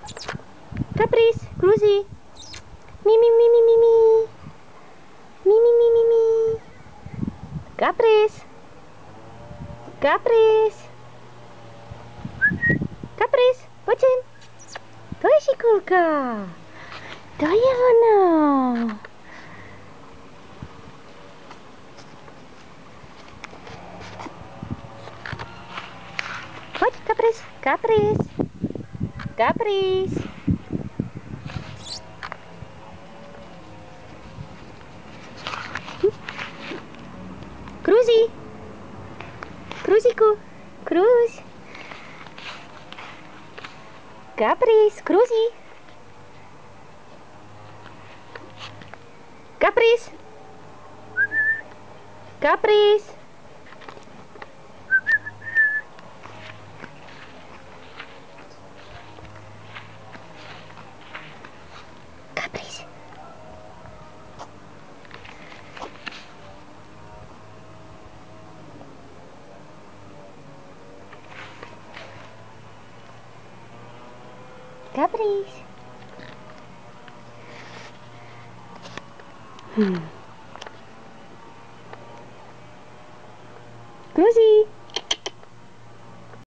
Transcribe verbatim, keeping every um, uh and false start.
Caprice, Cruzy. Mi, mi, mi, mi, mi, mi. Mi, mi, mi, mi, mi. Caprice. Caprice. Caprice, pojď sem. To je šikulka. To je ona. Pojď, Caprice. Caprice. Caprice. Cruzy. Cruzyku. Cruz. Caprice, Cruzy. Caprice. Caprice. Caprice. Caprice. Hmm. Cruzy.